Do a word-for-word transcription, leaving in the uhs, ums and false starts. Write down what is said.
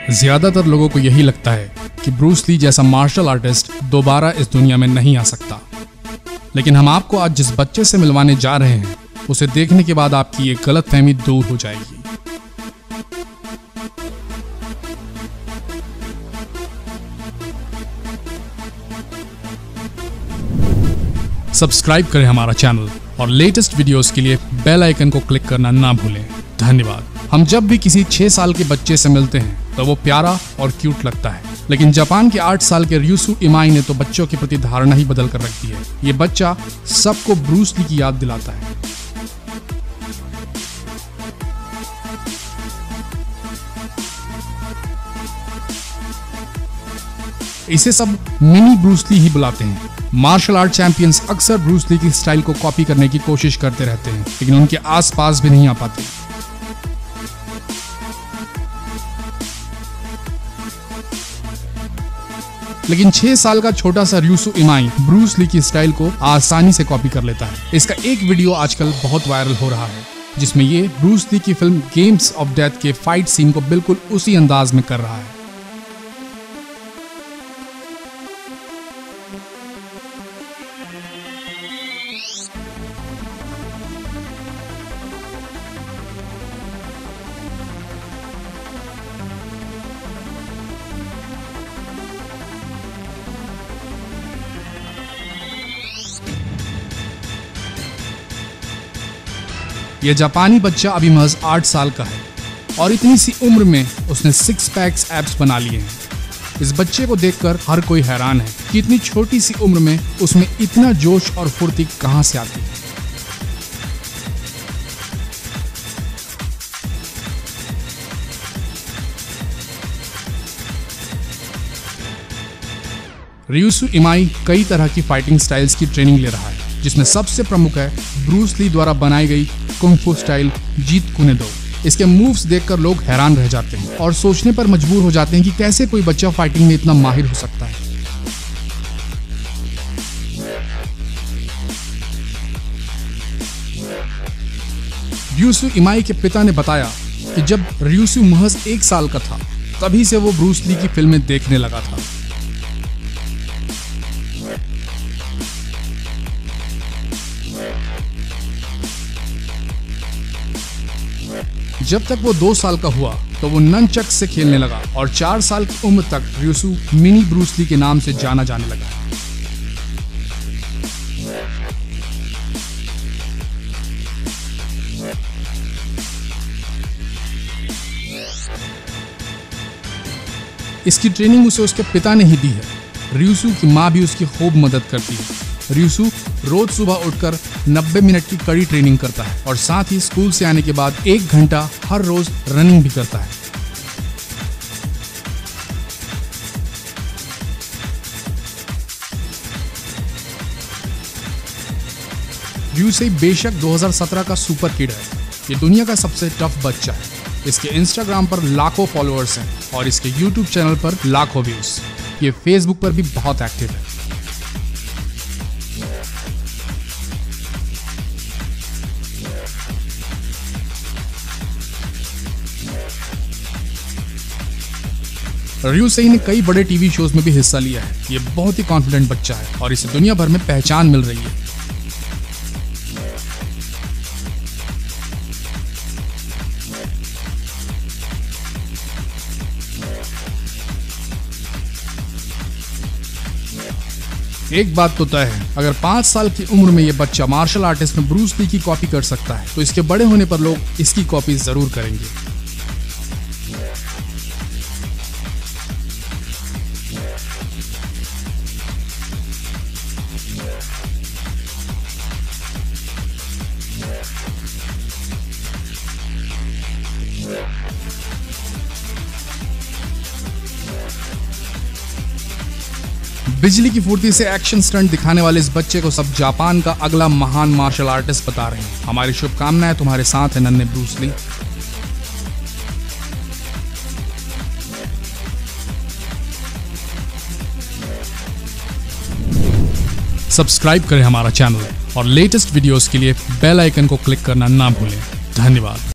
ज्यादातर लोगों को यही लगता है कि ब्रूस ली जैसा मार्शल आर्टिस्ट दोबारा इस दुनिया में नहीं आ सकता, लेकिन हम आपको आज जिस बच्चे से मिलवाने जा रहे हैं उसे देखने के बाद आपकी ये गलतफहमी दूर हो जाएगी। सब्सक्राइब करें हमारा चैनल और लेटेस्ट वीडियोस के लिए बेल आइकन को क्लिक करना ना भूलें। धन्यवाद। हम जब भी किसी छह साल के बच्चे से मिलते हैं तो वो प्यारा और क्यूट लगता है, लेकिन जापान के आठ साल के र्यूसु इमाई ने तो बच्चों के प्रति धारणा ही बदल कर रख दी है। ये बच्चा सबको ब्रूस ली की याद दिलाता है। इसे सब मिनी ब्रूस ली ही बुलाते हैं। मार्शल आर्ट चैंपियंस अक्सर ब्रूस ली की स्टाइल को कॉपी करने की कोशिश करते रहते हैं, लेकिन उनके आसपास भी नहीं आ पाते। लेकिन छह साल का छोटा सा र्यूसु इमाई ब्रूस ली की स्टाइल को आसानी से कॉपी कर लेता है। इसका एक वीडियो आजकल बहुत वायरल हो रहा है, जिसमें ये ब्रूस ली की फिल्म गेम्स ऑफ डेथ के फाइट सीन को बिल्कुल उसी अंदाज में कर रहा है। यह जापानी बच्चा अभी महज आठ साल का है और इतनी सी उम्र में उसने सिक्स पैक्स एब्स बना लिए हैं। इस बच्चे को देखकर हर कोई हैरान है कि इतनी छोटी सी उम्र में उसमें इतना जोश और फुर्ती कहां से आती है। र्यूसु इमाई कई तरह की फाइटिंग स्टाइल्स की ट्रेनिंग ले रहा है, जिसमें सबसे प्रमुख है ब्रूस ली द्वारा बनाई गई कुंग-फू स्टाइल जीत कुने-दो। इसके मूव्स देखकर लोग हैरान रह जाते हैं और सोचने पर मजबूर हो जाते हैं कि कैसे कोई बच्चा फाइटिंग में इतना माहिर हो सकता है। र्यूसु इमाई के पिता ने बताया कि जब र्यूसु महज एक साल का था तभी से वो ब्रूस ली की फिल्में देखने लगा था। जब तक वो दो साल का हुआ तो वो ननचक से खेलने लगा और चार साल की उम्र तक र्यूसु मिनी ब्रूस ली के नाम से जाना जाने लगा। इसकी ट्रेनिंग उसे उसके पिता ने ही दी है। र्यूसु की माँ भी उसकी खूब मदद करती है। र्यूसु रोज सुबह उठकर नब्बे मिनट की कड़ी ट्रेनिंग करता है और साथ ही स्कूल से आने के बाद एक घंटा हर रोज रनिंग भी करता है। र्यूसु बेशक दो हज़ार सत्रह का सुपर किड है। ये दुनिया का सबसे टफ बच्चा है। इसके इंस्टाग्राम पर लाखों फॉलोअर्स हैं और इसके यूट्यूब चैनल पर लाखों व्यूज। ये फेसबुक पर भी बहुत एक्टिव है। र्यूसु ने कई बड़े टीवी शोज में भी हिस्सा लिया है। ये बहुत ही कॉन्फिडेंट बच्चा है और इसे दुनिया भर में पहचान मिल रही है। एक बात तो तय है, अगर पाँच साल की उम्र में ये बच्चा मार्शल आर्टिस्ट में ब्रूस ली की कॉपी कर सकता है तो इसके बड़े होने पर लोग इसकी कॉपी जरूर करेंगे। बिजली की फुर्ती से एक्शन स्टंट दिखाने वाले इस बच्चे को सब जापान का अगला महान मार्शल आर्टिस्ट बता रहे हैं। हमारी शुभकामनाएं तुम्हारे साथ है नन्हे ब्रूस ली। सब्सक्राइब करें हमारा चैनल और लेटेस्ट वीडियोस के लिए बेल आइकन को क्लिक करना ना भूलें। धन्यवाद।